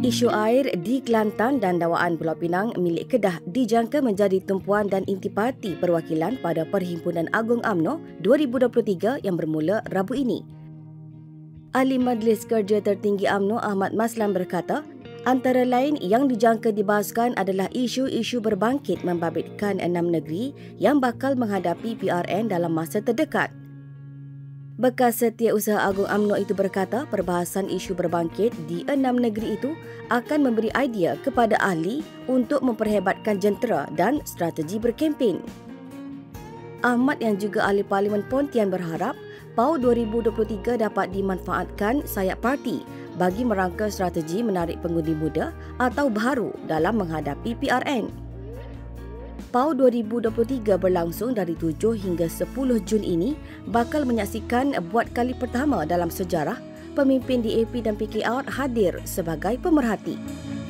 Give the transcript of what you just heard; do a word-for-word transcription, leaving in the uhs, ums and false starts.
Isu air di Kelantan dan Dawaan Pulau Pinang milik Kedah dijangka menjadi tumpuan dan intipati perwakilan pada Perhimpunan Agung UMNO dua ribu dua puluh tiga yang bermula Rabu ini. Ahli Majlis Kerja Tertinggi UMNO Ahmad Maslan berkata, antara lain yang dijangka dibahaskan adalah isu-isu berbangkit membabitkan enam negeri yang bakal menghadapi P R N dalam masa terdekat. Bekas Setiausaha Agung UMNO itu berkata perbahasan isu berbangkit di enam negeri itu akan memberi idea kepada ahli untuk memperhebatkan jentera dan strategi berkempen. Ahmad yang juga ahli Parlimen Pontian berharap P A U dua ribu dua puluh tiga dapat dimanfaatkan sayap parti bagi merangka strategi menarik pengundi muda atau baharu dalam menghadapi P R N. P A U dua ribu dua puluh tiga berlangsung dari tujuh hingga sepuluh Jun ini bakal menyaksikan buat kali pertama dalam sejarah pemimpin D A P dan P K R hadir sebagai pemerhati.